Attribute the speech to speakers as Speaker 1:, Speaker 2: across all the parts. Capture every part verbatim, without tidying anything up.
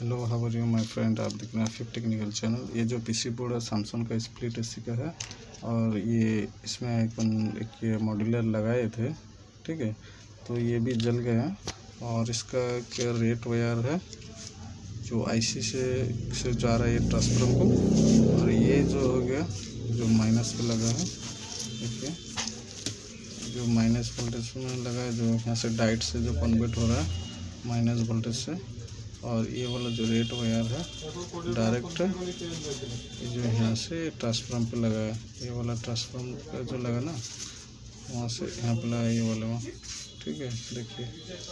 Speaker 1: Hello, how are you my friend. आप देख रहे हैं फिफ्ट टेक्निकल चैनल। ये जो पीसी बोर्ड है सैमसंग का स्प्लिट एसी का है और ये इसमें अपन एक ये मॉड्यूलर लगाए थे, ठीक है। तो ये भी जल गया और इसका क्या रेट वायर है जो आईसी से से जा रहा है ये ट्रांसफार्मर को, और ये जो हो गया जो माइनस पे लगा है, देखिए जो माइनस वोल्टेज में लगा है, जो यहाँ से डाइट से जो कन्वर्ट हो रहा है माइनस वोल्टेज से। और ये वाला जो रेट वायर है डायरेक्ट जो यहाँ से ट्रांसफार्मर पे लगा है, ये वाला ट्रांसफार्मर का जो लगा ना वहाँ से यहाँ पे लगा ये वाला वहाँ, ठीक है। देखिए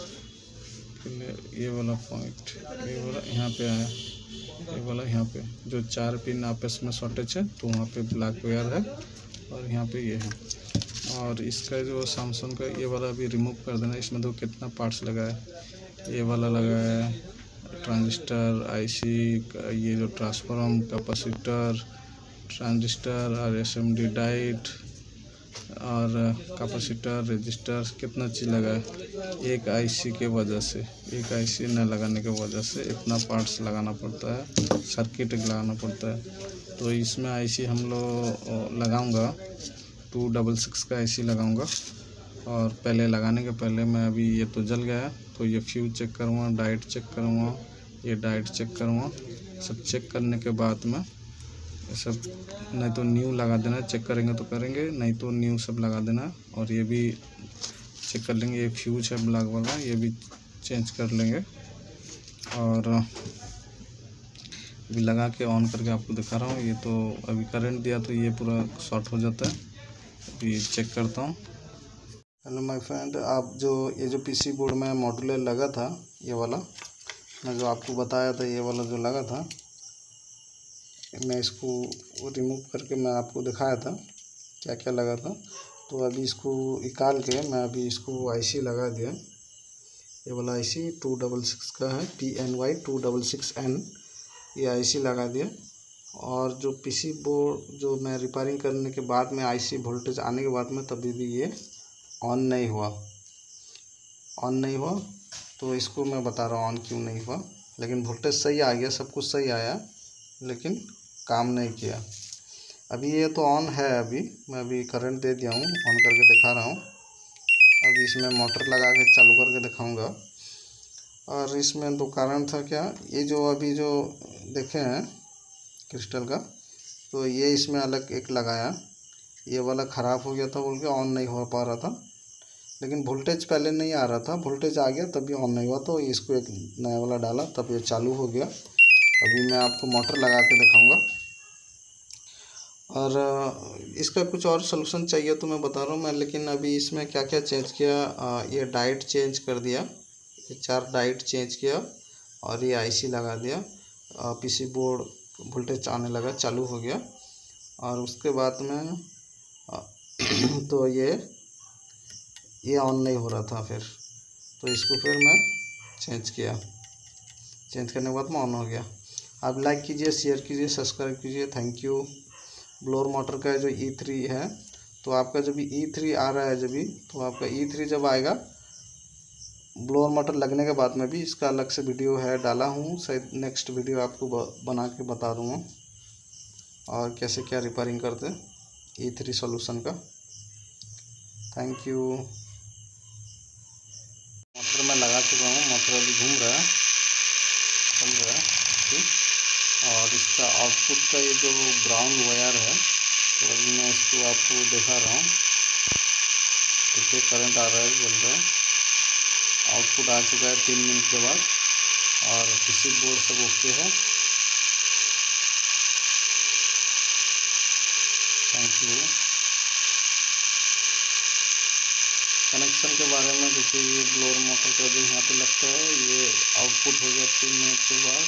Speaker 1: ये वाला पॉइंट ये वाला यहाँ पे आया, ये वाला यहाँ पे जो चार पिन आपस में शॉर्टेज है तो वहाँ पे ब्लैक वायर है और यहाँ पे ये है। और इसका जो सैमसंग का ये वाला भी रिमूव कर देना। इसमें तो कितना पार्ट्स लगा है, ये वाला लगा है ट्रांजिस्टर, आईसी, ये जो ट्रांसफार्मर, कैपेसिटर, ट्रांजिस्टर और एसएमडी डाइट और कैपेसिटर, रजिस्टर, कितना चीज़ लगा है। एक आईसी के वजह से, एक आईसी न लगाने के वजह से इतना पार्ट्स लगाना पड़ता है, सर्किट लगाना पड़ता है। तो इसमें आईसी हम लोग लगाऊंगा टू डबल सिक्स का आईसी लगाऊंगा। और पहले लगाने के पहले मैं अभी ये तो जल गया तो ये फ्यूज चेक करूँगा, डाइट चेक करूँगा, ये डाइट चेक करूँगा। सब चेक करने के बाद में सब नहीं तो न्यू लगा देना, चेक करेंगे तो करेंगे, नहीं तो न्यू सब लगा देना। और ये भी चेक कर लेंगे, ये फ्यूज है ब्लैक वाला, ये भी चेंज कर लेंगे। और अभी लगा के ऑन करके आपको दिखा रहा हूँ। ये तो अभी करंट दिया तो ये पूरा शॉर्ट हो जाता है। अभी चेक करता हूँ। हेलो माय फ्रेंड, आप जो ये जो पीसी बोर्ड में मॉड्यूलर लगा था, ये वाला मैं जो आपको बताया था, ये वाला जो लगा था, मैं इसको रिमूव करके मैं आपको दिखाया था क्या क्या लगा था। तो अभी इसको निकाल के मैं अभी इसको आईसी लगा दिया। ये वाला आईसी टू डबल सिक्स का है, P N Y two double six N, ये आईसी लगा दिया। और जो पीसी बोर्ड जो मैं रिपेयरिंग करने के बाद में आईसी वोल्टेज आने के बाद में तभी भी ये ऑन नहीं हुआ ऑन नहीं हुआ तो इसको मैं बता रहा हूँ ऑन क्यों नहीं हुआ। लेकिन वोल्टेज सही आ गया, सब कुछ सही आया, लेकिन काम नहीं किया। अभी ये तो ऑन है, अभी मैं अभी करंट दे दिया हूँ, ऑन करके दिखा रहा हूँ। अभी इसमें मोटर लगा के चालू करके दिखाऊंगा। और इसमें दो कारण था क्या, ये जो अभी जो देखे हैं क्रिस्टल का, तो ये इसमें अलग एक लगाया, ये वाला ख़राब हो गया था बोल के ऑन नहीं हो पा रहा था। लेकिन वोल्टेज पहले नहीं आ रहा था, वोल्टेज आ गया तभी ऑन नहीं हुआ, तो इसको एक नया वाला डाला तब ये चालू हो गया। अभी मैं आपको मोटर लगा के दिखाऊंगा। और इसका कुछ और सलूशन चाहिए तो मैं बता रहा हूँ मैं। लेकिन अभी इसमें क्या क्या चेंज किया, ये डाइट चेंज कर दिया, ये चार डाइट चेंज किया और ये आईसी लगा दिया। पीसी बोर्ड वोल्टेज आने लगा, चालू हो गया। और उसके बाद में तो ये ये ऑन नहीं हो रहा था, फिर तो इसको फिर मैं चेंज किया, चेंज करने के बाद में ऑन हो गया। आप लाइक कीजिए, शेयर कीजिए, सब्सक्राइब कीजिए, थैंक यू। ब्लोअर मोटर का जो ई थ्री है, तो आपका जब ई थ्री आ रहा है जब भी, तो आपका ई थ्री जब आएगा ब्लोअर मोटर लगने के बाद में भी इसका अलग से वीडियो है डाला हूँ, शायद नेक्स्ट वीडियो आपको बना के बता दूँगा और कैसे क्या रिपेयरिंग करते ई थ्री सॉल्यूशन का। Thank you. मोटर में लगा चुका हूँ, मोटर अभी घूम रहा है, चल रहा है ठीक। और इसका आउटपुट का ये जो ग्राउंड वायर है, तो अभी मैं इसको आपको दिखा रहा हूँ। देखिए करंट आ रहा है, चल रहा है, आउटपुट आ चुका है तीन मिनट के बाद। और पीसी बोर्ड सब ओके है। Thank you. कनेक्शन के बारे में देखिए, ये ब्लोअर मोटर का जो यहाँ पे लगता है, ये आउटपुट हो गया तीन मिनट के बाद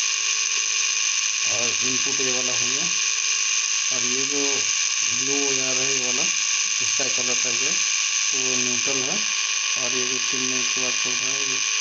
Speaker 1: और इनपुट ये वाला हो गया। और ये जो ब्लू वायर है ये वाला, इसका कलर कर गया, तो वो न्यूट्रल है। और ये जो तीन मिनट के बाद चल रहा है, ये